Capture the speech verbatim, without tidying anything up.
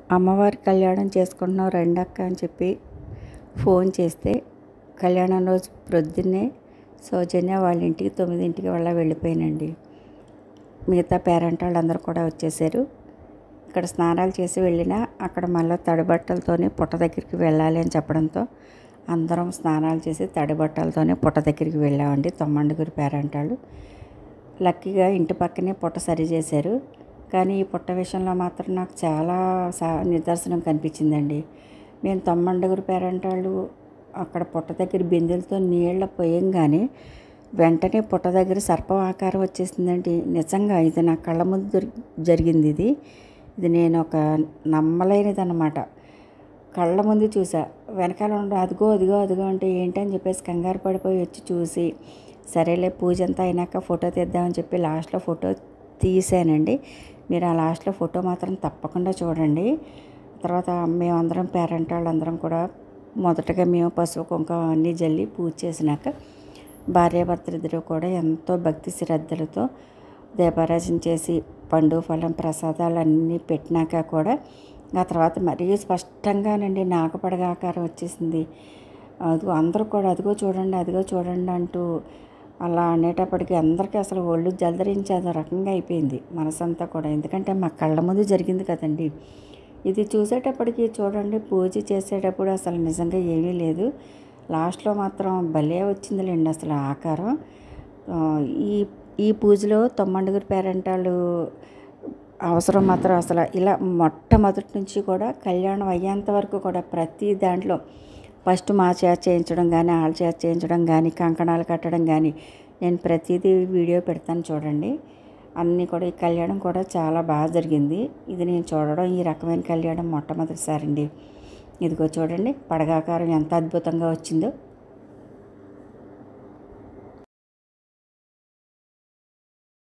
అమ్మవారి కళ్యాణం చేసుకుంటున్నాం రండక్క అని చెప్పి ఫోన్ చేస్తే కళ్యాణం రోజు ప్రొద్దున్నే సౌజన్య వాళ్ళ ఇంటికి తొమ్మిదింటికి వాళ్ళ వెళ్ళిపోయానండి. మిగతా పేరెంట్ వాళ్ళందరూ కూడా వచ్చేసారు. ఇక్కడ స్నానాలు చేసి వెళ్ళినా అక్కడ మళ్ళీ తడిబట్టలతోనే పుట్ట దగ్గరికి వెళ్ళాలి అని చెప్పడంతో అందరం స్నానాలు చేసి తడిబట్టలతోనే పుట్ట దగ్గరికి వెళ్ళామండి. తొమ్మండుగురు పేరెంట్ వాళ్ళు లక్కీగా ఇంటి పక్కనే పుట్ట సరి చేశారు. కానీ ఈ పుట్ట విషయంలో మాత్రం నాకు చాలా సా నిదర్శనం కనిపించిందండి. మేము తొమ్మండుగురు పేరెంట్ వాళ్ళు అక్కడ పుట్ట దగ్గర బిందెలతో నీళ్ళ పోయంగానే వెంటనే పుట్ట దగ్గర సర్పం ఆకారం వచ్చేసిందండి. నిజంగా ఇది నా కళ్ళ ముందు జరిగింది. ఇది ఇది నేను ఒక నమ్మలేనిది అనమాట. కళ్ళ ముందు చూసా. వెనకాల ఉండ అదిగో అదిగో అదిగో అంటే ఏంటని చెప్పేసి కంగారు పడిపోయి వచ్చి చూసి సరేలే పూజ అంతా అయినాక ఫోటో తీద్దామని చెప్పి లాస్ట్లో ఫోటో తీసానండి. మీరు ఆ లాస్ట్లో ఫోటో మాత్రం తప్పకుండా చూడండి. తర్వాత మేమందరం పేరెంట్ వాళ్ళందరం కూడా మొదటగా మేము పసుపు కుంకుమ అన్నీ జల్లి పూజ చేసినాక భార్యాభర్తలిద్దరూ కూడా ఎంతో భక్తి శ్రద్ధలతో దీపారాజన చేసి పండు ఫలం ప్రసాదాలు అన్నీ పెట్టినాక కూడా ఆ తర్వాత మరీ స్పష్టంగానండి నాగపడగ ఆకారం వచ్చేసింది. అదిగో అందరూ కూడా అదిగో చూడండి అదిగో చూడండి అంటూ అలా అనేటప్పటికీ అందరికీ అసలు ఒళ్ళు జలదరించి అదో రకంగా అయిపోయింది మనసంతా కూడా. ఎందుకంటే మా కళ్ళ ముందు జరిగింది కదండి. ఇది చూసేటప్పటికి చూడండి పూజ చేసేటప్పుడు అసలు నిజంగా ఏమీ లేదు. లాస్ట్లో మాత్రం భలే వచ్చిందిలేండి అసలు ఆకారం. ఈ ఈ పూజలో తొమ్మండుగురు పేరెంట్ వాళ్ళు అవసరం మాత్రం అసలు ఇలా మొట్టమొదటి నుంచి కూడా కళ్యాణం అయ్యేంత వరకు కూడా ప్రతి దాంట్లో ఫస్ట్ మా చేత చేయించడం కానీ వాళ్ళ చేత చేయించడం కానీ కంకణాలు కట్టడం కానీ నేను ప్రతిదీ వీడియో పెడతాను చూడండి. అన్నీ కూడా ఈ కళ్యాణం కూడా చాలా బాగా జరిగింది. ఇది నేను చూడడం ఈ రకమైన కళ్యాణం మొట్టమొదటిసారి అండి. ఇదిగో చూడండి పడగాకారం ఎంత అద్భుతంగా వచ్చిందో.